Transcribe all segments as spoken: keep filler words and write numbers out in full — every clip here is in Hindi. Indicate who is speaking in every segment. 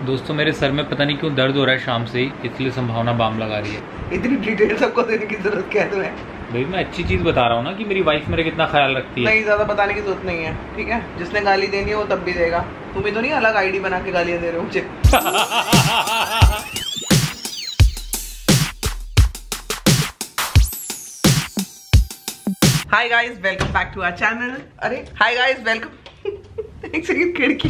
Speaker 1: दोस्तों मेरे सर में पता नहीं क्यों दर्द हो रहा है शाम से ही, इसलिए संभावना बाम लगा रही है।
Speaker 2: इतनी डिटेल सबको देने की जरूरत क्या है तुम्हें?
Speaker 1: भाई मैं अच्छी चीज बता रहा हूँ ना कि मेरी वाइफ मेरा कितना ख्याल रखती है।
Speaker 2: नहीं, ज्यादा बताने की जरूरत नहीं है, ठीक है? जिसने गाली देनी है वो तब भी देगा। तुम्हें तो नहीं अलग आईडी बना के गालियां दे रहे हो मुझे। Hi guys, welcome back to our channel. अरे हाय गाइस, वेलकम। एक सेकंड, खिड़की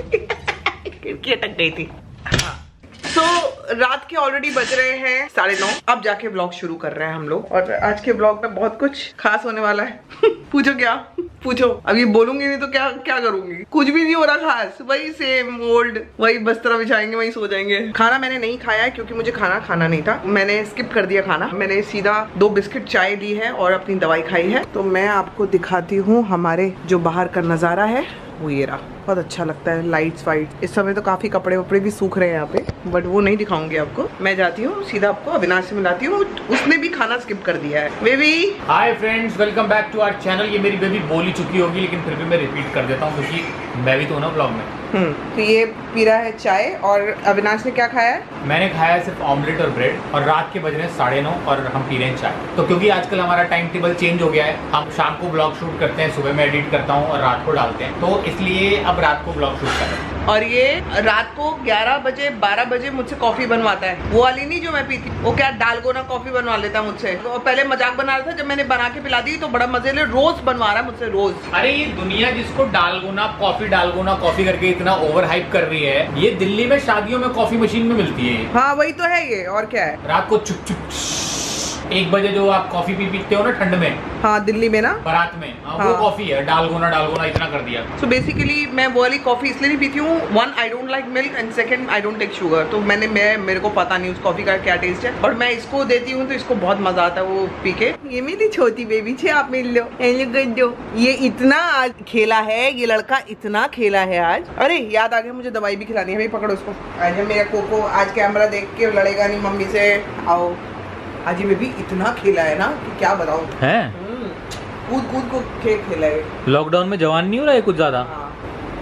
Speaker 2: खिड़की अटक गई थी। तो so, रात के ऑलरेडी बज रहे हैं साढ़े नौ। अब जाके ब्लॉग शुरू कर रहे हैं हम लोग, और आज के ब्लॉग में बहुत कुछ खास होने वाला है। पूछो क्या पूछो, अभी बोलूंगी नहीं तो क्या क्या करूंगी। कुछ भी नहीं हो रहा खास, वही सेम ओल्ड, वही बिस्तर बिछाएंगे, वही सो जाएंगे। खाना मैंने नहीं खाया है क्योंकि मुझे खाना खाना नहीं था। मैंने स्किप कर दिया खाना। मैंने सीधा दो बिस्किट चाय ली है और अपनी दवाई खाई है। तो मैं आपको दिखाती हूँ हमारे जो बाहर का नजारा है, वो ये रहा। बहुत अच्छा लगता है, लाइट्स वाइट। इस समय तो काफी कपड़े वपड़े भी सूख रहे हैं यहाँ पे, बट वो नहीं दिखाऊंगी आपको। मैं जाती हूँ सीधा, आपको अविनाश से मिलाती हूँ। उसने भी खाना स्किप कर दिया है। Baby
Speaker 1: hi friends, welcome back to our channel. ये मेरी बेबी बोल ही चुकी होगी, लेकिन फिर भी मैं रिपीट कर देता हूँ क्योंकि मैं भी तो ना ब्लॉग में।
Speaker 2: हम्म तो ये पी रहा है चाय, और अविनाश ने क्या खाया है?
Speaker 1: मैंने खाया है सिर्फ ऑमलेट और ब्रेड, और रात के बज रहे हैं साढ़े नौ और हम पी रहे हैं चाय। तो क्योंकि आजकल हमारा टाइम टेबल चेंज हो गया है, हम शाम को ब्लॉग शूट करते हैं, सुबह मैं एडिट करता हूँ और रात को डालते हैं, तो इसलिए अब रात को ब्लॉग शूट कर रहे हैं।
Speaker 2: और ये रात को ग्यारह बजे बारह बजे मुझसे कॉफी बनवाता है। वो वाली नहीं जो मैं पीती, वो क्या डालगोना कॉफी बनवा लेता है मुझसे। तो पहले मजाक बना रहा था, जब मैंने बना के पिला दी तो बड़ा मजे ले, रोज बनवा रहा है मुझसे, रोज।
Speaker 1: अरे ये दुनिया जिसको डालगोना कॉफी डालगोना कॉफी करके इतना ओवर हाइप कर रही है, ये दिल्ली में शादियों में कॉफी मशीन में मिलती है।
Speaker 2: हाँ वही तो है ये, और क्या है।
Speaker 1: रात को चुप चुप एक बजे जो आप कॉफी पी पीते हो ना ठंड में,
Speaker 2: हाँ दिल्ली में ना,
Speaker 1: बारात में, हाँ,
Speaker 2: हाँ।
Speaker 1: वो कॉफी है। डालगोना डालगोना इतना कर दिया।
Speaker 2: सो बेसिकली मैं वो वाली कॉफी इसलिए नहीं पीती हूँ, one I don't like milk, and second I don't take sugar. तो मैंने मैं मेरे को पता नहीं उस कॉफी का क्या टेस्ट है, और मैं इसको देती हूँ तो इसको बहुत मजा आता है वो पी के। ये मेरी छोटी बेबी छे, आप मिल लो, दो। ये इतना आज खेला है, ये लड़का इतना खेला है आज। अरे याद आ गया, मुझे दवाई भी खिलानी है। भाई पकड़ो उसको। आज मेरा कोको आज कैमरा देख के लड़ेगा नहीं मम्मी से। आओ, आज ये बेबी इतना खेला है ना कि क्या बताऊं।
Speaker 1: है
Speaker 2: कूद कूद को खेल खेला है।
Speaker 1: लॉकडाउन में जवान नहीं हो रहा है कुछ ज्यादा।
Speaker 2: हाँ।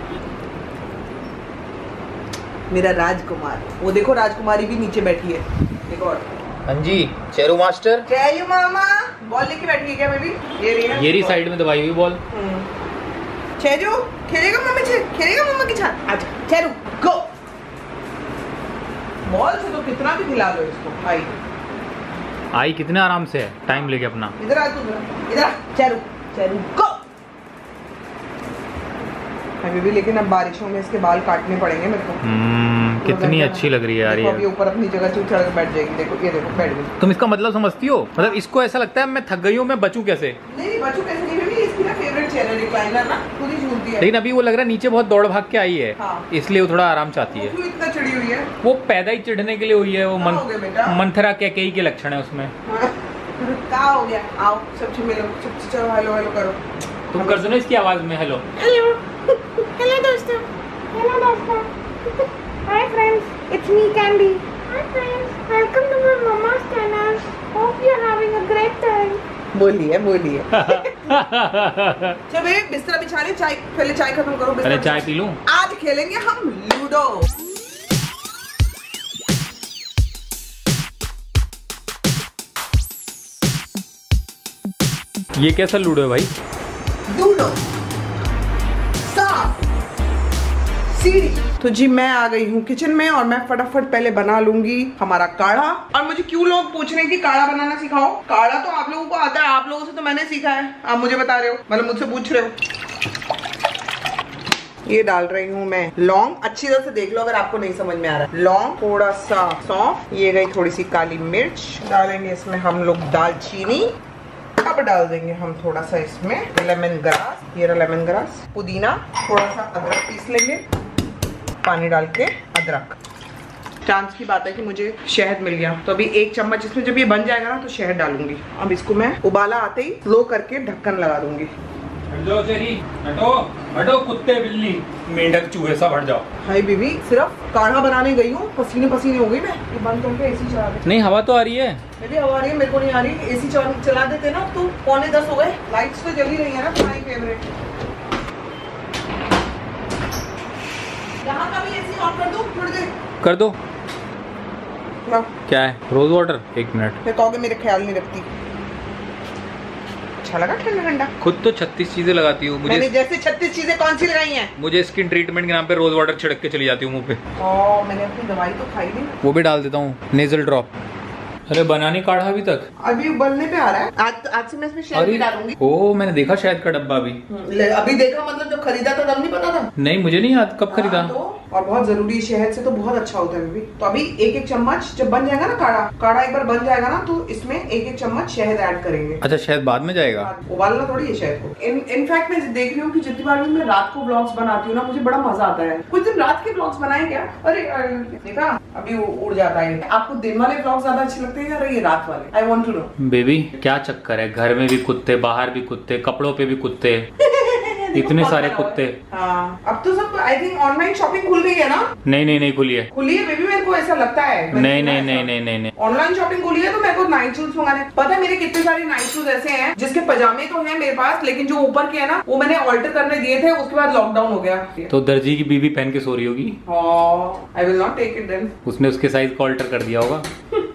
Speaker 2: मेरा राजकुमार, वो देखो राजकुमारी भी नीचे बैठी है। देखो।
Speaker 1: हाँ जी, चेरू मास्टर।
Speaker 2: चेरू मामा बॉल लेके बैठी है क्या बेबी? ये रही है,
Speaker 1: ये रही साइड में दबाई हुई बॉल।
Speaker 2: चेरू खेलेगा मम्मी से, खेलेगा मम्मा के साथ। अच्छा चेरू गो। बॉल से तो कितना भी खिला दो इसको। आई
Speaker 1: आई कितने आराम से है, टाइम लेके अपना।
Speaker 2: इधर आ तू, इधर चेरू चेरू गो। अभी लेकिन अब बारिशों में इसके बाल काटने पड़ेंगे मेरे को।
Speaker 1: हम्म कितनी अच्छी लग रही है यार ये।
Speaker 2: अभी ऊपर अपनी जगह चुप चढ़ के बैठ जाएगी। देखो ये देखो बैठ गई।
Speaker 1: तुम इसका मतलब समझती हो? मतलब इसको ऐसा लगता है मैं थक गई हूँ, मैं बचूं कैसे?
Speaker 2: नहीं बचूं कैसे नहीं बेबी, इसकी ना फेवरेट चेयर है रिक्लाइनर ना, खुद ही झूलती है।
Speaker 1: लेकिन अभी वो लग रहा है नीचे बहुत दौड़ भाग के आई है।
Speaker 2: हाँ।
Speaker 1: इसलिए वो थोड़ा आराम चाहती है।
Speaker 2: क्यों इतना चिड़ी हुई है?
Speaker 1: वो पैदा ही चिढ़ने के लिए हुई है। वो
Speaker 2: क्या हो गया बेटा?
Speaker 1: मंथरा कैकेयी के लक्षण है उसमें।
Speaker 2: क्या हो गया? आओ सबसे मिलो, सबसे चलो हेलो हेलो करो।
Speaker 1: तुम कर दो ना इसकी आवाज में हेलो।
Speaker 3: हेलो हेलो दोस्तों, हेलो दोस्तों, hi friends, it's me Candy. Hi friends, welcome to my mumma's channel, hope you are having a great time.
Speaker 2: बोलिए बोलिए। चलो बेबी बिस्तर बिछा ले, चाय पहले चाय खत्म करो।
Speaker 1: पहले चाय पी लूं।
Speaker 2: आज खेलेंगे हम लूडो।
Speaker 1: ये कैसा लूडो है भाई?
Speaker 2: लूडो सांप सीढ़ी। तो जी मैं आ गई हूँ किचन में, और मैं फटाफट पहले बना लूंगी हमारा काढ़ा। और मुझे क्यों लोग पूछ रहे हैं कि काढ़ा बनाना सिखाओ? काढ़ा तो आप लोगों को आता है, आप लोगों से तो मैंने सीखा है। आप मुझे बता रहे हो, मतलब मुझसे पूछ रहे हो। ये डाल रही हूँ मैं लौंग, अच्छी तरह से देख लो अगर आपको नहीं समझ में आ रहा है। लौंग, थोड़ा सा सौंफ, ये गई थोड़ी सी काली मिर्च। डालेंगे इसमें हम लोग दालचीनी। अब डाल देंगे हम थोड़ा सा इसमें लेमन ग्रास, ये रहा लेमन ग्रास, पुदीना, थोड़ा सा अदरक पीस लेंगे, पानी डाल के अदरक। चांस की बात है कि मुझे शहद मिल गया, तो अभी एक चम्मच इसमें जब ये बन जाएगा ना तो शहद डालूंगी। अब इसको मैं उबाला आते ही स्लो करके ढक्कन लगा दूंगी।
Speaker 1: हट जाओ तेरी, हटो हटो कुत्ते बिल्ली मेंढक चूहे सब हट जाओ।
Speaker 2: हाय बीबी, सिर्फ काढ़ा बनाने गई हूँ, पसीने पसीने हो गई मैं। ये बंद करके एसी चला दे।
Speaker 1: नहीं हवा तो आ रही है।
Speaker 2: मेरी हवा आ रही है, मेरे को नहीं आ रही। एसी चला देते ना तो पौने दस हो गए। लाइट्स तो जल ही रही है ना तुम्हारी फेवरेट। यहाँ का भी एसी ऑन कर दो थोड़ी देर।
Speaker 1: कर दो।
Speaker 2: लो।
Speaker 1: क्या है? Rose water. एक मिनट।
Speaker 2: फिर कहोगे मेरे ख्याल नहीं रखती। अच्छा लगा ठंडा ठंडा?
Speaker 1: खुद तो छत्तीस चीजें लगाती हूँ। मुझे
Speaker 2: मैंने जैसे छत्तीस चीजें कौन सी लगाई हैं?
Speaker 1: मुझे स्किन ट्रीटमेंट के नाम पे रोज वाटर छिड़क के चली जाती हूँ मुंह पे।
Speaker 2: ओ, मैंने अपनी दवाई तो खाई नहीं।
Speaker 1: वो भी डाल देता हूँ, नेजल ड्रॉप। अरे बनानी काढ़ा अभी तक?
Speaker 2: अभी उबलने पे आ रहा है। आज आज से मैं इसमें शहद भी डालूंगी।
Speaker 1: ओ, मैंने देखा शहद का डब्बा अभी।
Speaker 2: अभी देखा मतलब जब खरीदा था तब नहीं पता था?
Speaker 1: नहीं, मुझे नहीं याद कब खरीदा।
Speaker 2: तो और बहुत जरूरी, शहद से तो बहुत अच्छा होता है बेबी। तो अभी एक एक चम्मच जब बन जाएगा ना काढ़ा, काढ़ा एक बार बन जाएगा ना तो इसमें एक एक चम्मच शहद ऐड करेंगे।
Speaker 1: अच्छा, शहद बाद में जाएगा?
Speaker 2: उबालना थोड़ी है शहद को। इन इनफैक्ट मैं देख रही हूँ कि जितनी बार भी मैं रात को ब्लॉग्स बनाती हूँ ना, मुझे बड़ा मजा आता है। कुछ दिन रात के ब्लॉग्स बनाए क्या? अरे देखा अभी उड़ जाता है। आपको दिन वाले ब्लॉग्स ज्यादा अच्छे लगते हैं या ये रात वाले? I want to know. Baby क्या चक्कर है? घर में भी कुत्ते, बाहर भी कुत्ते, कपड़ों पे भी कुत्ते, इतने सारे कुत्ते। हाँ, अब तो सब आई थिंक ऑनलाइन शॉपिंग खुल गई है ना? नहीं नहीं नहीं खुली है। खुली है बेबी, मेरे को ऐसा लगता है। नहीं नहीं नहीं नहीं नहीं नहीं ऑनलाइन शॉपिंग खुली है तो मेरे को नाइट शूज मंगाने। पता है मेरे कितने सारे नाइट शूज ऐसे हैं जिसके पजामे तो हैं मेरे पास, लेकिन जो ऊपर के है ना वो मैंने ऑल्टर करने दिए थे, उसके बाद लॉकडाउन हो गया। तो दर्जी की बीवी पहन के सो रही होगी। I will not take it then. उसने उसके साइज को ऑल्टर कर दिया होगा।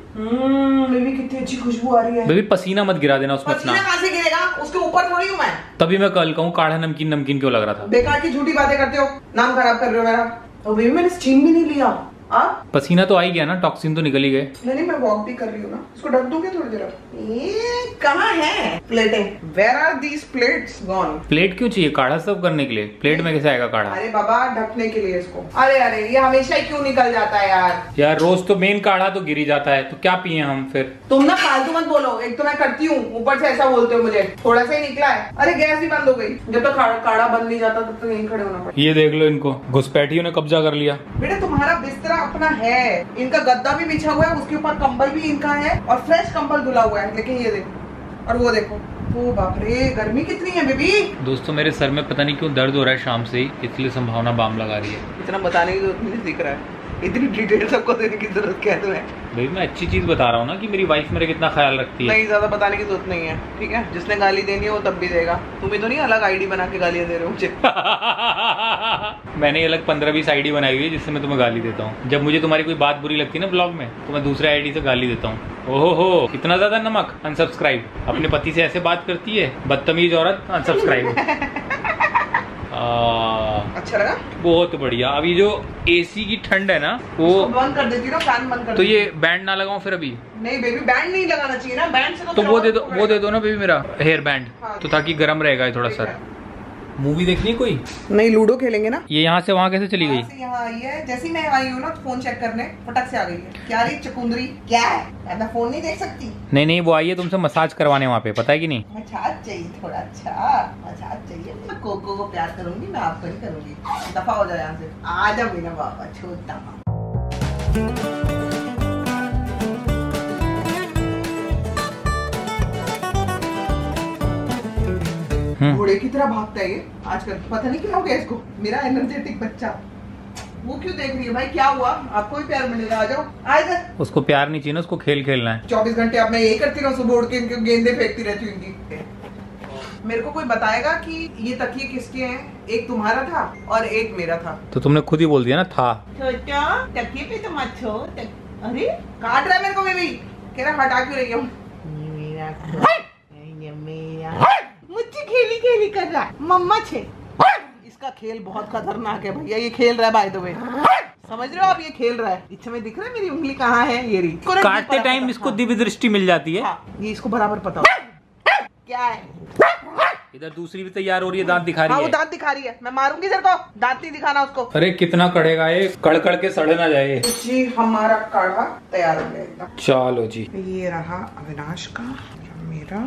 Speaker 2: बेबी कितनी अच्छी खुशबू आ रही है। बेबी पसीना मत गिरा देना उसमें। पसीना कहाँ से गिरेगा? उसके ऊपर थोड़ी हूँ मैं। तभी मैं कल कहूँ काढ़ा नमकीन नमकीन क्यों लग रहा था। बेकार की झूठी बातें करते हो, नाम खराब कर रहे हो मेरा। तो बेबी मैंने स्टीम भी नहीं लिया। आप पसीना तो आ ही गया ना, टॉक्सिन तो निकल ही गए। नहीं नहीं मैं वॉक भी कर रही हूँ ना। इसको ढक दूंगे थोड़ी देर। ये कहाँ है प्लेटें? Where are these plates gone? Plate क्यों चाहिए काढ़ा सर्व करने के लिए? प्लेट में कैसे आएगा काढ़ा? अरे बाबा ढकने के लिए इसको। अरे अरे ये हमेशा ही क्यों निकल जाता है यार? यार रोज तो मेन काढ़ा तो गिरी जाता है, तो क्या पिए हम फिर? तुम ना फालतू मत बोलो। एक तो मैं करती हूँ, ऊपर से ऐसा बोलते हो मुझे। थोड़ा सा ही निकला है। अरे गैस भी बंद हो गई। जब तक काढ़ा बंद नहीं जाता तब तक यहीं खड़े होना पड़ता। ये देख लो, इनको घुसपैठियों ने कब्जा कर लिया। बेटा तुम्हारा बिस्तरा अपना है, इनका गद्दा भी बिछा हुआ है, उसके ऊपर कंबल भी इनका है और फ्रेश कंबल धुला हुआ है। लेकिन ये देखो और वो देखो, ओ बाप रे गर्मी कितनी है बेबी। दोस्तों मेरे सर में पता नहीं क्यों दर्द हो रहा है शाम से ही, इसलिए संभावना बाम लगा रही है। इतना बताने की जरूरत नहीं दिख रहा है, इतनी डिटेल सबको देने की जरूरत क्या है तुम्हें? भाई मैं अच्छी चीज बता रहा हूँ ना कि मेरी वाइफ मेरे कितना ख्याल रखती है। नहीं ज्यादा बताने की जरूरत नहीं है, ठीक है? जिसने गाली देनी है वो तब भी देगा। तुम्हें तो नहीं अलग आईडी बना के गालियां दे रहे हो मुझे। मैंने अलग पंद्रह बीस आईडी बनाई हुई है जिससे मैं तुम्हें गाली देता हूँ। जब मुझे तुम्हारी कोई बात बुरी लगती है ना ब्लॉग में तो मैं दूसरे आईडी से गाली देता हूँ। ओहो हो कितना ज्यादा नमक। अनसब्सक्राइब। अपने पति से ऐसे बात करती है बदतमीज औरत। अनसब्सक्राइब। अच्छा लगा? बहुत बढ़िया। अभी जो एसी की ठंड है ना वो बंद कर देती ना, फैन बंद कर। तो ये बैंड ना लगाऊं फिर? अभी नहीं बेबी बैंड नहीं लगाना चाहिए ना, बैंड से तो, तो वो दे दो, वो दे दो ना बेबी मेरा हेयर बैंड। हाँ, तो ताकि गर्म रहेगा थोड़ा सर। मूवी देखनी है कोई? नहीं लूडो खेलेंगे ना। ये यहाँ से वहाँ कैसे चली गई? यहाँ आई है, जैसे मैं आई हूँ ना फोन चेक करने फटक से आ गई है। क्या रही चकुंदरी? क्या है? मैं फोन नहीं देख सकती। नहीं नहीं वो आई है तुमसे मसाज करवाने वहाँ पे, पता है कि नहीं? मसाज चाहिए थोड़ा। अच्छा मसाज चाहिए। मैं कोको को प्यार करूंगी, मैं आपको नहीं करूंगी। दफा हो जाए यहाँ से। आ जा बिना बाबा छोटा। घोड़े की तरह भागता है ये आजकल, पता नहीं क्या हो गया इसको। मेरा एनर्जेटिक बच्चा। वो क्यों देख रही है भाई? क्या हुआ? आपको भी प्यार मिलेगा, आ जाओ। आ इधर। उसको प्यार नहीं चाहिए ना, उसको खेल खेलना है। चौबीस घंटे अब मैं यही करती रहूं, सुबह उठ के इनके गेंदे फेंकती रहती हूँ इनकी। मेरे को कोई बताएगा कि ये तकिए किसके हैं? एक तुम्हारा था और एक मेरा था। तो तुमने खुद ही बोल दिया ना था। तकिए पे तो मत छो। अरे काट रहा है मेरे को बेबी। कह रहा हटा क्यों रही हूँ? मुझे खेली खेली कर रहा है मम्मा छे। इसका खेल बहुत खतरनाक है भैया, ये खेल रहा है बाय द वे। समझ रहे हो आप? ये खेल रहा है। इच्छा में दिख रहा है मेरी उंगली कहाँ है? ये रही। काटते टाइम इसको दिव्य दृष्टि मिल जाती है। हाँ, ये इसको बराबर पता हो क्या है। इधर दूसरी भी तैयार हो रही है, दांत दिखा रही है। हाँ, वो दांत दिखा रही है। मैं मारूंगी तेरे को, दांत नहीं दिखाना उसको। अरे कितना कड़ेगा ये, कड़ कड़ के सड़ ना जाए। जी हमारा काढ़ा तैयार हो गया। चलो जी, ये रहा अविनाश का, मेरा।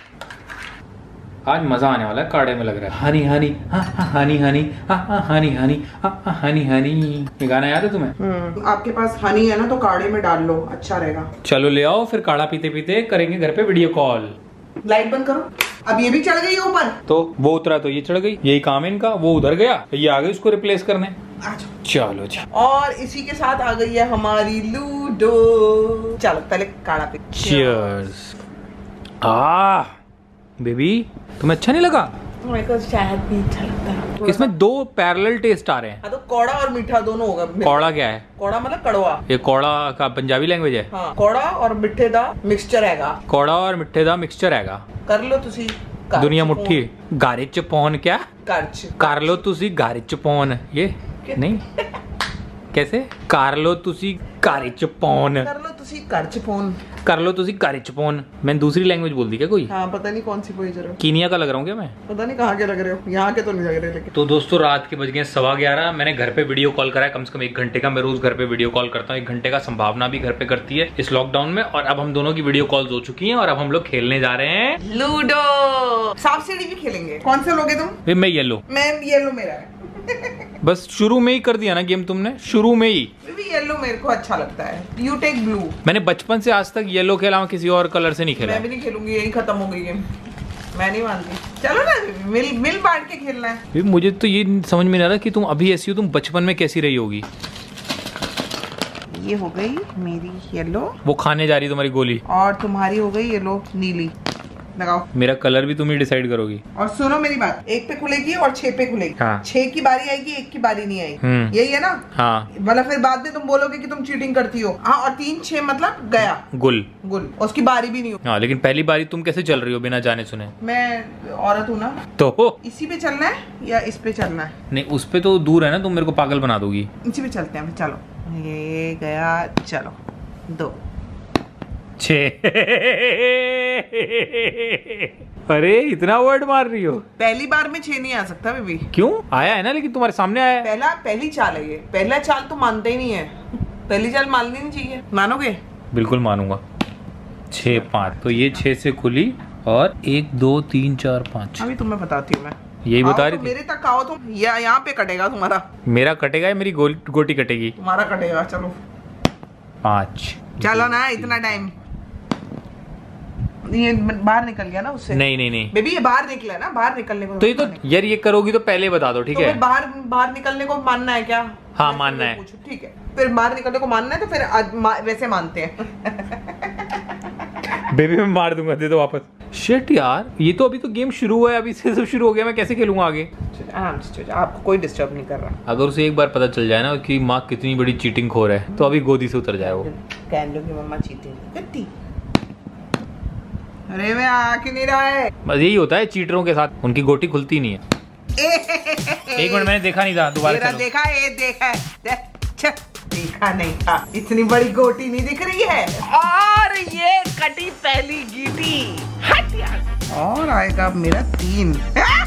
Speaker 2: आज मजा आने वाला है काढ़े में लग रहा है। हनी हनी हा हा हनी हनी हा हा हनी हनी हा हा हनी हनी। ये गाना याद है तुम्हें? आपके पास हनी है ना तो काढ़े में डाल लो, अच्छा रहेगा। चलो ले आओ, फिर काढ़ा पीते पीते करेंगे घर पे वीडियो कॉल। लाइट बंद करो। अब ये भी चढ़ गई है ऊपर। तो वो उतरा तो ये चढ़ गई, यही काम है इनका। वो उधर गया, ये आ गई उसको रिप्लेस करने। चलो जी। और इसी के साथ आ गई है हमारी लूडो। चलो पहले काढ़ा पे। चीयर्स। आ बेबी तुम्हें अच्छा नहीं लगा? मेरे को शहद भी अच्छा लगता है।
Speaker 1: इसमें दो पैरेलल टेस्ट आ रहे हैं।
Speaker 2: हाँ तो कौड़ा और मीठा दोनों होगा।
Speaker 1: कौड़ा क्या है?
Speaker 2: कौड़ा मतलब कड़वा।
Speaker 1: ये कौड़ा का पंजाबी लैंग्वेज है।
Speaker 2: हाँ, कौड़ा और मिठे दा मिक्सचर हैगा।
Speaker 1: कौड़ा और मिठे दा मिक्सचर हैगा।
Speaker 2: कर लो तुसी
Speaker 1: दुनिया मुट्ठी। गारे च पौन क्या?
Speaker 2: कर्च।
Speaker 1: कर लो तुसी गारे च पौन। ये नहीं कैसे? कर लो तुसी गारे च पौन।
Speaker 2: कर लो तुसी कर्च फोन।
Speaker 1: कर लो तुसी गारे च पौन। मैंने दूसरी लैंग्वेज बोल दी क्या कोई?
Speaker 2: हाँ पता नहीं कौन सी कोई जरूर।
Speaker 1: कीनिया का लग रहा हूँ क्या मैं?
Speaker 2: पता नहीं कहाँ के लग रहे हो, यहाँ के तो नहीं लग रहे लेकिन।
Speaker 1: तो दोस्तों रात के बज गए सवा ग्यारह। मैंने घर पे वीडियो कॉल करा है कम से कम एक घंटे का। मैं रोज घर पे वीडियो कॉल करता हूँ। एक घंटे का संभावना भी घर पे करती है इस लॉकडाउन में। और अब हम दोनों की वीडियो कॉल्स हो चुकी हैं और अब हम लोग खेलने जा रहे हैं
Speaker 2: लूडो। सांप सीढ़ी भी खेलेंगे। कौन से लोगे तुम?
Speaker 1: मैं येलो।
Speaker 2: मैं येलो मेरा है।
Speaker 1: बस शुरू में ही कर दिया ना गेम तुमने, शुरू में ही।
Speaker 2: येलो मेरे को अच्छा लगता है। You take blue.
Speaker 1: मैंने बचपन से आज तक येलो के अलावा किसी और कलर से नहीं खेला।
Speaker 2: मैं भी नहीं खेलूंगी, यही खत्म हो गई गेम। मैं नहीं मानती। चलो ना मिल मिल बांट के खेलना है।
Speaker 1: मुझे तो ये समझ में नहीं आ रहा कि तुम अभी ऐसी हो, तुम बचपन में कैसी रही होगी।
Speaker 2: ये हो गई मेरी येलो।
Speaker 1: वो खाने जा रही तुम्हारी गोली।
Speaker 2: और तुम्हारी हो गई येलो नीली। लगाओ।
Speaker 1: मेरा कलर भी तुम ही डिसाइड करोगी।
Speaker 2: और सुनो मेरी बात, एक पे खुलेगी और छह पे खुलेगी।
Speaker 1: हाँ।
Speaker 2: छह की बारी आएगी, एक की बारी नहीं आएगी।
Speaker 1: हम्म।
Speaker 2: यही है ना?
Speaker 1: हाँ।
Speaker 2: मतलब फिर बाद में तुम बोलोगे कि तुम चीटिंग करती हो। हाँ, और तीन छह मतलब गया
Speaker 1: गुल
Speaker 2: गुल। उसकी बारी भी नहीं हो।
Speaker 1: हाँ, लेकिन पहली बारी तुम कैसे चल रही हो बिना जाने सुने?
Speaker 2: मैं औरत हूँ ना।
Speaker 1: तो
Speaker 2: इसी पे चलना है या इस पे चलना है?
Speaker 1: नहीं, उस पे तो दूर है ना, तुम मेरे को पागल बना दोगी।
Speaker 2: इसी पे चलते हैं। चलो ये गया। चलो दो
Speaker 1: छे। अरे इतना वर्ड मार रही हो।
Speaker 2: पहली बार में छह नहीं आ सकता बेबी।
Speaker 1: क्यों? आया है ना, लेकिन तुम्हारे सामने आया है।
Speaker 2: पहला पहली चाल है ये। पहला चाल तो मानते ही नहीं है। पहली चाल माननी नहीं चाहिए। मानोगे?
Speaker 1: बिल्कुल मानूंगा। छह पाँच तो ये छह से खुली और एक दो तीन चार पाँच।
Speaker 2: अभी तुम्हें बताती हूँ मैं।
Speaker 1: यही बता रही
Speaker 2: तो
Speaker 1: थी।
Speaker 2: मेरे तक आओ तुम। या यहाँ पे कटेगा तुम्हारा।
Speaker 1: मेरा कटेगा या मेरी गोली गोटी कटेगी?
Speaker 2: तुम्हारा कटेगा। चलो
Speaker 1: पाँच।
Speaker 2: चलो ना, इतना टाइम। ये बाहर निकल गया ना उससे।
Speaker 1: नहीं नहीं नहीं
Speaker 2: बेबी ये बाहर निकला ना, बाहर निकलने को
Speaker 1: तो ये तो यार ये करोगी तो पहले बता दो, ठीक
Speaker 2: तो
Speaker 1: है?
Speaker 2: बाहर बाहर निकलने को मानना है क्या?
Speaker 1: हाँ मानना है।
Speaker 2: ठीक है, फिर बाहर निकलने को मानना है तो फिर आज मा, वैसे मानते हैं।
Speaker 1: बेबी मैं मार दूंगा, दे दो वापस। शिट यार, ये तो अभी तो गेम शुरू हुआ है, अभी से सब शुरू हो गया, मैं कैसे खेलूंगा आगे?
Speaker 2: आराम से, आपको कोई डिस्टर्ब नहीं कर रहा।
Speaker 1: अगर उसे एक बार पता चल जाए ना कि माँ कितनी बड़ी चीटिंग खोर है तो अभी गोदी से उतर जाए वो।
Speaker 2: कैंडो की मम्मा चीटिंग करती। अरे मैं आ क्यों नहीं रहा है?
Speaker 1: बस यही होता है चीटरों के साथ, उनकी गोटी खुलती नहीं है। एक मिनट, मैंने देखा नहीं था, दोबारा चलो।
Speaker 2: देखा है, देखा है, देख, देखा नहीं था। इतनी बड़ी गोटी नहीं दिख रही है। और ये कटी पहली गीटी। हट यार। और आएगा मेरा तीन।